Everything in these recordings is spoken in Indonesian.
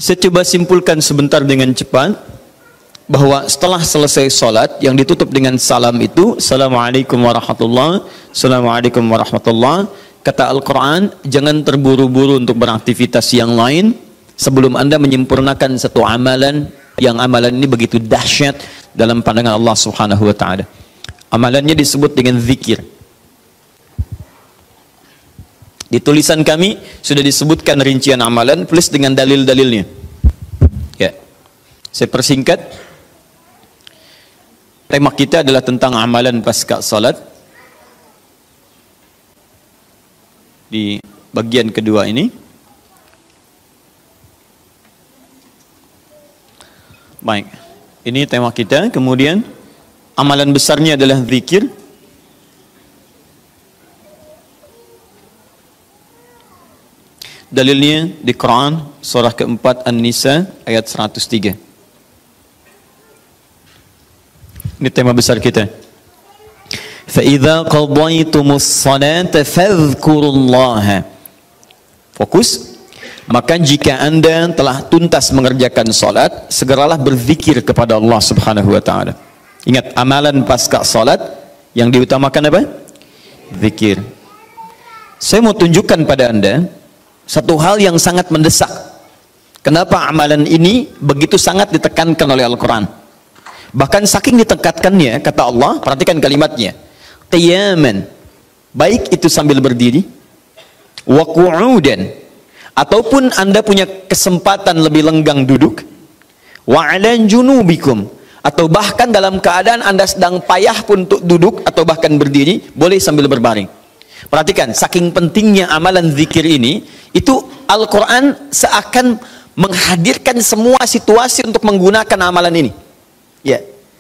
Saya coba simpulkan sebentar dengan cepat bahwa setelah selesai sholat yang ditutup dengan salam itu, Assalamualaikum warahmatullahi, Assalamualaikum warahmatullahi. Kata Al-Quran, jangan terburu-buru untuk beraktivitas yang lain sebelum Anda menyempurnakan satu amalan, yang amalan ini begitu dahsyat dalam pandangan Allah Subhanahu wa Ta'ala. Amalannya disebut dengan zikir. Di tulisan kami sudah disebutkan rincian amalan plus dengan dalil-dalilnya. Ya, saya persingkat. Tema kita adalah tentang amalan pasca salat. Di bagian kedua ini. Baik, ini tema kita. Kemudian amalan besarnya adalah zikir. Dalilnya di Quran surah keempat An-Nisa ayat 103. Ini tema besar kita. فَإِذَا قَضَيْتُمُ الصَّلَاةَ فَاذْكُرُوا اللَّهَ. Fokus. Maka jika Anda telah tuntas mengerjakan salat, segeralah berzikir kepada Allah Subhanahu wa Ta'ala. Ingat, amalan pasca salat yang diutamakan apa? Zikir. Saya mau tunjukkan pada Anda satu hal yang sangat mendesak. Kenapa amalan ini begitu sangat ditekankan oleh Al-Quran? Bahkan saking ditekankannya, kata Allah, perhatikan kalimatnya, qiyaman, baik itu sambil berdiri, wa qu'udan, ataupun Anda punya kesempatan lebih lenggang duduk, wa 'ala junubikum, atau bahkan dalam keadaan Anda sedang payah pun untuk duduk atau bahkan berdiri, boleh sambil berbaring. Perhatikan, saking pentingnya amalan zikir ini, itu Al-Quran seakan menghadirkan semua situasi untuk menggunakan amalan ini. Ya,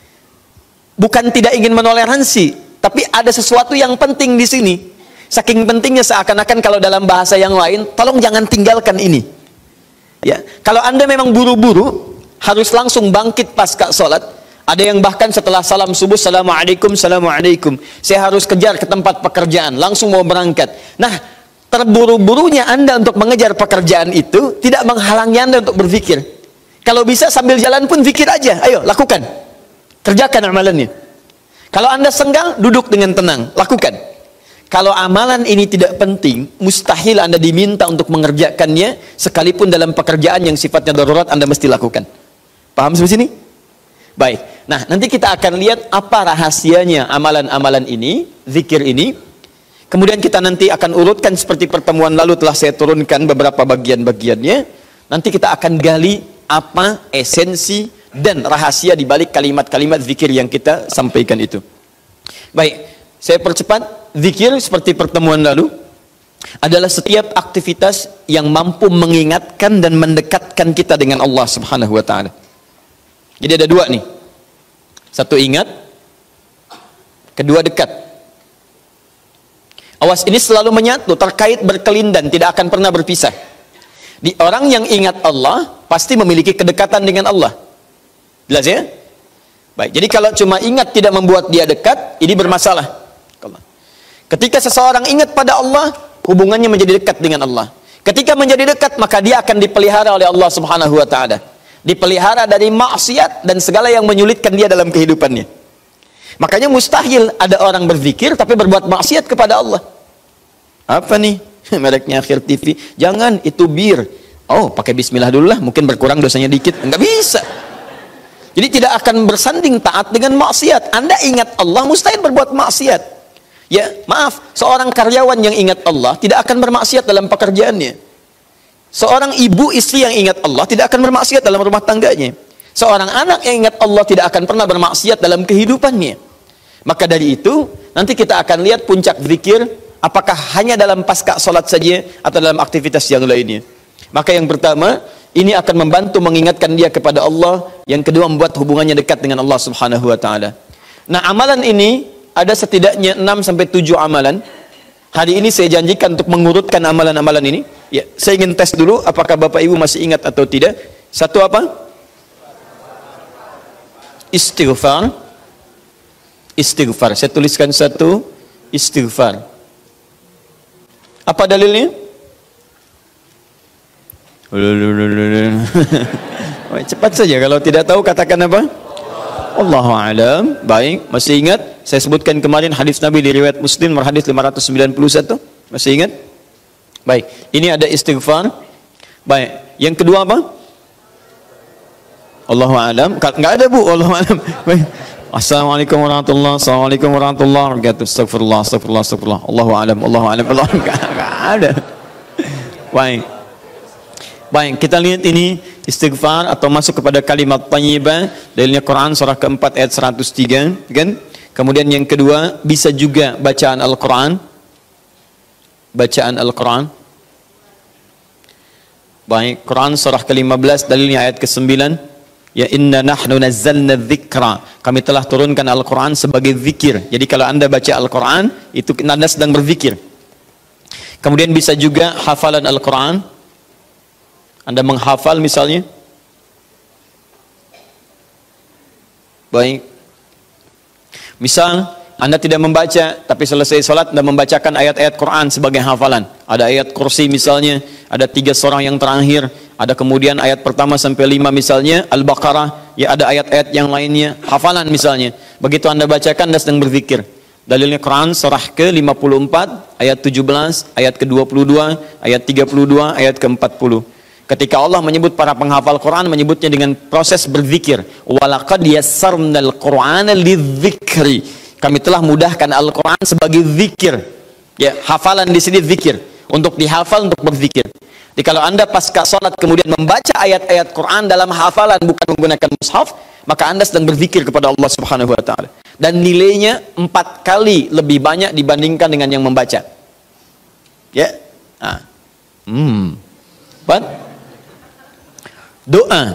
bukan tidak ingin menoleransi, tapi ada sesuatu yang penting di sini. Saking pentingnya seakan-akan kalau dalam bahasa yang lain, tolong jangan tinggalkan ini. Ya, kalau Anda memang buru-buru, harus langsung bangkit pasca sholat. Ada yang bahkan setelah salam subuh, Assalamualaikum, Assalamualaikum, saya harus kejar ke tempat pekerjaan, langsung mau berangkat. Nah, terburu-burunya Anda untuk mengejar pekerjaan itu tidak menghalangi Anda untuk berzikir. Kalau bisa sambil jalan pun zikir aja, ayo lakukan, kerjakan amalannya. Kalau Anda senggang, duduk dengan tenang, lakukan. Kalau amalan ini tidak penting, mustahil Anda diminta untuk mengerjakannya, sekalipun dalam pekerjaan yang sifatnya darurat Anda mesti lakukan. Paham sampai sini? Baik, nah nanti kita akan lihat apa rahasianya amalan-amalan ini, zikir ini. Kemudian kita nanti akan urutkan seperti pertemuan lalu telah saya turunkan beberapa bagian-bagiannya. Nanti kita akan gali apa esensi dan rahasia di balik kalimat-kalimat zikir yang kita sampaikan itu. Baik, saya percepat. Zikir seperti pertemuan lalu adalah setiap aktivitas yang mampu mengingatkan dan mendekatkan kita dengan Allah Subhanahu wa Ta'ala. Jadi ada dua nih. Satu ingat, kedua dekat. Awas, ini selalu menyatu, terkait berkelindan, tidak akan pernah berpisah. Di orang yang ingat Allah pasti memiliki kedekatan dengan Allah. Jelas ya? Baik, jadi kalau cuma ingat tidak membuat dia dekat, ini bermasalah. Ketika seseorang ingat pada Allah, hubungannya menjadi dekat dengan Allah. Ketika menjadi dekat, maka dia akan dipelihara oleh Allah Subhanahu wa Ta'ala. Dipelihara dari maksiat dan segala yang menyulitkan dia dalam kehidupannya. Makanya mustahil ada orang berzikir tapi berbuat maksiat kepada Allah. Apa nih? Mereknya Akhir TV. Jangan, itu bir. Oh, pakai bismillah dulu lah, mungkin berkurang dosanya dikit. Enggak bisa. Jadi tidak akan bersanding taat dengan maksiat. Anda ingat Allah, mustahil berbuat maksiat. Ya, maaf, seorang karyawan yang ingat Allah tidak akan bermaksiat dalam pekerjaannya. Seorang ibu istri yang ingat Allah tidak akan bermaksiat dalam rumah tangganya. Seorang anak yang ingat Allah tidak akan pernah bermaksiat dalam kehidupannya. Maka dari itu, nanti kita akan lihat puncak zikir, apakah hanya dalam pasca sholat saja atau dalam aktivitas yang lainnya. Maka yang pertama, ini akan membantu mengingatkan dia kepada Allah. Yang kedua, membuat hubungannya dekat dengan Allah Subhanahu wa Ta'ala. Nah, amalan ini ada setidaknya 6-7 amalan. Hari ini saya janjikan untuk mengurutkan amalan-amalan ini. Ya, saya ingin tes dulu apakah Bapak Ibu masih ingat atau tidak. Satu apa? Istighfar. Istighfar. Saya tuliskan satu, istighfar. Apa dalilnya? Cepat saja, kalau tidak tahu katakan apa? Allahu a'lam. Baik, masih ingat? Saya sebutkan kemarin hadis Nabi di riwayat Muslim, hadis 591. Masih ingat? Baik, ini ada istighfar. Baik, yang kedua apa? Allahu a'lam. Enggak ada, Bu, Allahu a'lam. Baik. Assalamualaikum warahmatullahi wabarakatuh. Assalamualaikum warahmatullahi wabarakatuh. Astagfirullah, astagfirullah, astagfirullah. Allahu a'lam, Allahu a'lam. Enggak ada. Baik. Baik, kita lihat ini istighfar atau masuk kepada kalimat thayyibah. Dalilnya Quran surah keempat ayat 103, kan? Kemudian yang kedua, bisa juga bacaan Al-Quran. Bacaan Al-Quran. Baik, Quran surah ke-15, dalilnya ayat ke-9. Ya inna nahnu nazzalna dzikra. Kami telah turunkan Al-Quran sebagai zikir. Jadi kalau Anda baca Al-Quran, itu Anda sedang berzikir. Kemudian bisa juga hafalan Al-Quran. Anda menghafal misalnya. Baik. Misal Anda tidak membaca, tapi selesai sholat Anda membacakan ayat-ayat Quran sebagai hafalan. Ada ayat kursi misalnya, ada 3 surah yang terakhir, ada kemudian ayat pertama sampai 5 misalnya, Al-Baqarah, ya ada ayat-ayat yang lainnya, hafalan misalnya. Begitu Anda bacakan, Anda sedang berzikir. Dalilnya Quran surah ke-54, ayat 17, ayat ke-22, ayat 32, ayat ke-40. Ketika Allah menyebut para penghafal Quran, menyebutnya dengan proses berzikir. Walaqad yassarnal Qur'ana lidzikri. Kami telah mudahkan Al-Quran sebagai zikir. Ya, hafalan di sini zikir. Untuk dihafal, untuk berzikir. Jadi kalau Anda pasca sholat kemudian membaca ayat-ayat Quran dalam hafalan bukan menggunakan mushaf, maka Anda sedang berzikir kepada Allah Subhanahu wa Ta'ala. Dan nilainya 4 kali lebih banyak dibandingkan dengan yang membaca. Ya. Nah. Doa.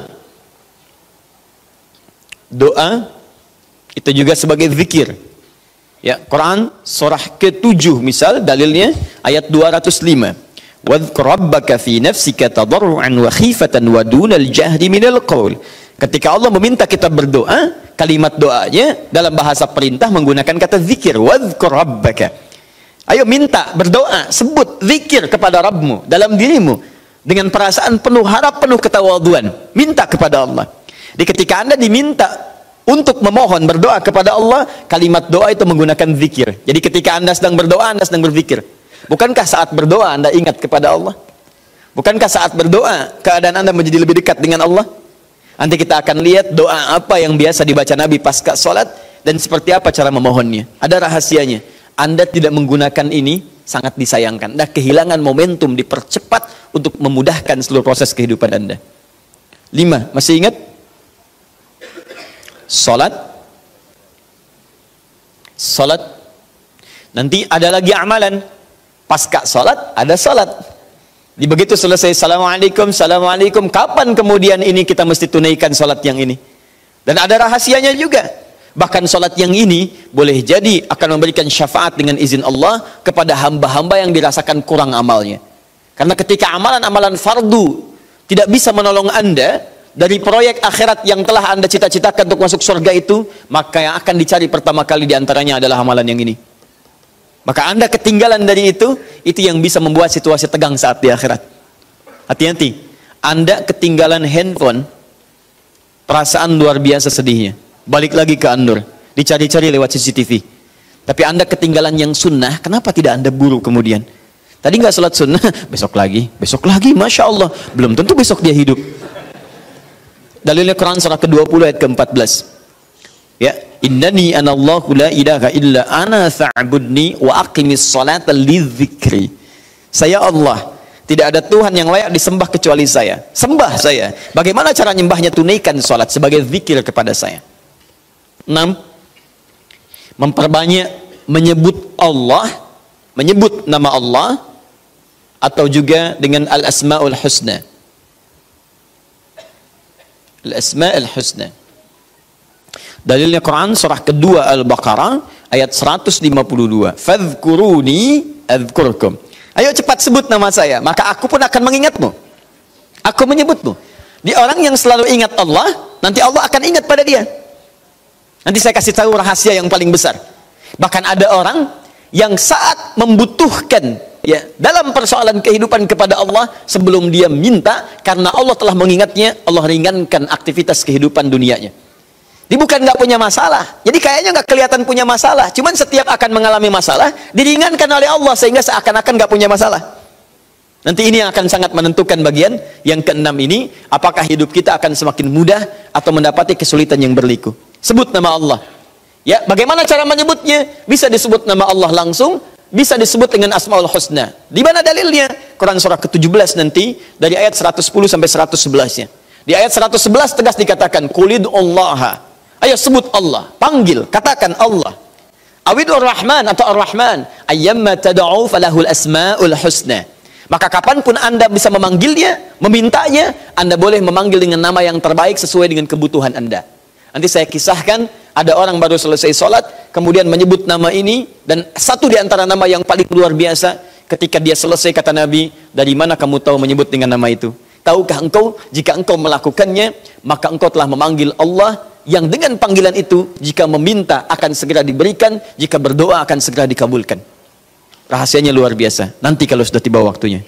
Doa itu juga sebagai zikir. Ya, Quran surah ke-7 misal dalilnya ayat 205. Wadhkur rabbaka fi nafsika tadarruan wa khifatan wa dunal jahri minal qaul. Ketika Allah meminta kita berdoa, kalimat doanya dalam bahasa perintah menggunakan kata zikir. Wadhkur rabbaka. Ayo minta, berdoa, sebut zikir kepada Rabbmu dalam dirimu dengan perasaan penuh harap, penuh ketawaduan. Minta kepada Allah. Jadi ketika Anda diminta untuk memohon berdoa kepada Allah, kalimat doa itu menggunakan zikir. Jadi ketika Anda sedang berdoa, Anda sedang berzikir. Bukankah saat berdoa Anda ingat kepada Allah? Bukankah saat berdoa keadaan Anda menjadi lebih dekat dengan Allah? Nanti kita akan lihat doa apa yang biasa dibaca Nabi pasca sholat dan seperti apa cara memohonnya. Ada rahasianya. Anda tidak menggunakan ini, sangat disayangkan. Anda kehilangan momentum, dipercepat untuk memudahkan seluruh proses kehidupan Anda. 5, masih ingat? Salat. Nanti ada lagi amalan. Pasca salat ada salat. Di begitu selesai assalamualaikum, assalamualaikum, kapan kemudian ini kita mesti tunaikan salat yang ini? Dan ada rahasianya juga. Bahkan salat yang ini boleh jadi akan memberikan syafaat dengan izin Allah kepada hamba-hamba yang dirasakan kurang amalnya. Karena ketika amalan-amalan fardu tidak bisa menolong Anda dari proyek akhirat yang telah Anda cita-citakan untuk masuk surga itu, maka yang akan dicari pertama kali diantaranya adalah amalan yang ini. Maka Anda ketinggalan dari itu yang bisa membuat situasi tegang saat di akhirat. Hati-hati, Anda ketinggalan handphone, perasaan luar biasa sedihnya. Balik lagi ke Anur, dicari-cari lewat CCTV. Tapi Anda ketinggalan yang sunnah, kenapa tidak Anda buru kemudian? Tadi nggak sholat sunnah, besok lagi, Masya Allah. Belum tentu besok dia hidup. Dalilnya Quran surah ke-20 ayat ke-14. Ya, innani anallahu la ilaha illa ana fa'budni wa aqimis salata lidzikri. Saya Allah, tidak ada Tuhan yang layak disembah kecuali saya. Sembah saya. Bagaimana cara nyembahnya? Tunaikan salat sebagai zikir kepada saya. 6. Memperbanyak menyebut Allah, menyebut nama Allah, atau juga dengan al-asma'ul husna. Al-asma'ul husna. Dalilnya Quran surah kedua Al-Baqarah ayat 152. Fadhkuruni adzkurkum. Ayo cepat sebut nama saya, maka aku pun akan mengingatmu. Aku menyebutmu. Di orang yang selalu ingat Allah, nanti Allah akan ingat pada dia. Nanti saya kasih tahu rahasia yang paling besar. Bahkan ada orang yang saat membutuhkan ya, dalam persoalan kehidupan kepada Allah, sebelum dia minta, karena Allah telah mengingatnya, Allah ringankan aktivitas kehidupan dunianya. Dia bukan nggak punya masalah, jadi kayaknya nggak kelihatan punya masalah, cuman setiap akan mengalami masalah diringankan oleh Allah sehingga seakan-akan nggak punya masalah. Nanti ini yang akan sangat menentukan bagian yang keenam ini, apakah hidup kita akan semakin mudah atau mendapati kesulitan yang berliku. Sebut nama Allah. Ya, bagaimana cara menyebutnya? Bisa disebut nama Allah langsung, bisa disebut dengan Asmaul Husna. Di mana dalilnya? Quran surah ke-17 nanti dari ayat 110 sampai 111-nya. Di ayat 111 tegas dikatakan, Qulid'ullaha. Ayo sebut Allah, panggil, katakan Allah. Awidur Rahman atau Ar-Rahman, ayyamma tad'u falahul asmaul husna. Maka kapanpun Anda bisa memanggilnya, memintanya, Anda boleh memanggil dengan nama yang terbaik sesuai dengan kebutuhan Anda. Nanti saya kisahkan, ada orang baru selesai sholat, kemudian menyebut nama ini, dan satu di antara nama yang paling luar biasa, ketika dia selesai kata Nabi, dari mana kamu tahu menyebut dengan nama itu? Tahukah engkau, jika engkau melakukannya, maka engkau telah memanggil Allah, yang dengan panggilan itu, jika meminta akan segera diberikan, jika berdoa akan segera dikabulkan. Rahasianya luar biasa, nanti kalau sudah tiba waktunya.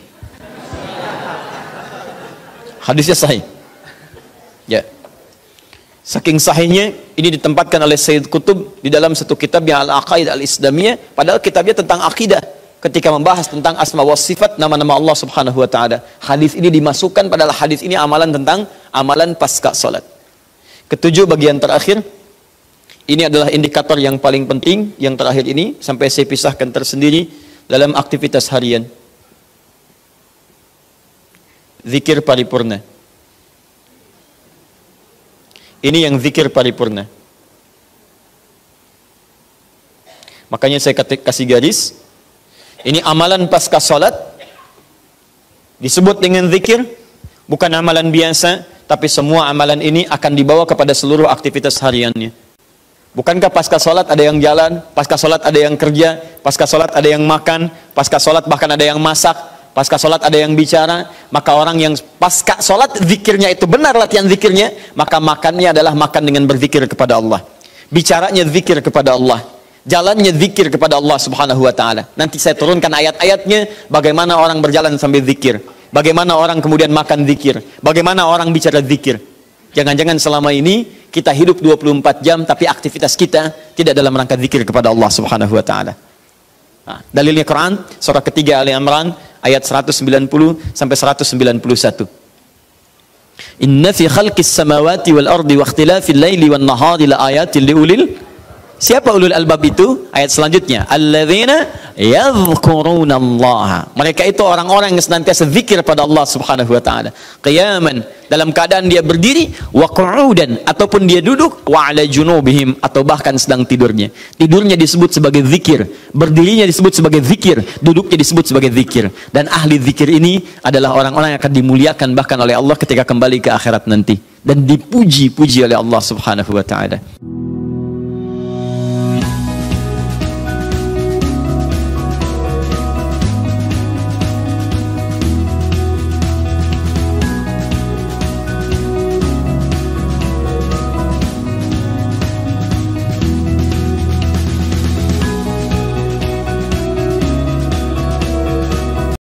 Hadisnya sahih. Ya. Saking sahihnya, ini ditempatkan oleh Sayyid Qutb di dalam satu kitab yang Al-Aqaidah Al-Islamiyah, padahal kitabnya tentang akidah, ketika membahas tentang asma wa sifat, nama-nama Allah Subhanahu wa ta'ala. Hadis ini dimasukkan, padahal hadis ini amalan tentang amalan pasca salat. Ketujuh, bagian terakhir, ini adalah indikator yang paling penting, yang terakhir ini, sampai saya pisahkan tersendiri dalam aktivitas harian. Zikir paripurna. Ini yang zikir paripurna. Makanya saya kasih garis. Ini amalan pasca salat. Disebut dengan zikir. Bukan amalan biasa. Tapi semua amalan ini akan dibawa kepada seluruh aktivitas hariannya. Bukankah pasca salat ada yang jalan, pasca salat ada yang kerja, pasca salat ada yang makan, pasca salat bahkan ada yang masak, pasca sholat ada yang bicara. Maka orang yang pasca sholat zikirnya itu benar, latihan zikirnya, maka makannya adalah makan dengan berzikir kepada Allah, bicaranya zikir kepada Allah, jalannya zikir kepada Allah Subhanahu wa ta'ala. Nanti saya turunkan ayat-ayatnya, bagaimana orang berjalan sambil zikir, bagaimana orang kemudian makan zikir, bagaimana orang bicara zikir. Jangan-jangan selama ini kita hidup 24 jam tapi aktivitas kita tidak dalam rangka zikir kepada Allah Subhanahu wa ta'ala. Nah, dalilnya Quran surah ketiga Ali Imran ayat 190 sampai 191. Inna fi khalqis samawati wal ardi wa ikhtilafil laili wan nahari la ayatin liulil. Siapa ulul albab itu? Ayat selanjutnya, alladzina yadhkurunallaha. Mereka itu orang-orang yang senantiasa zikir pada Allah Subhanahu wa taala. Qiyaman, dalam keadaan dia berdiri, wa qu'udan, ataupun dia duduk, wa ala junubihim, atau bahkan sedang tidurnya. Tidurnya disebut sebagai zikir, berdirinya disebut sebagai zikir, duduknya disebut sebagai zikir. Dan ahli zikir ini adalah orang-orang yang akan dimuliakan bahkan oleh Allah ketika kembali ke akhirat nanti, dan dipuji-puji oleh Allah Subhanahu wa taala.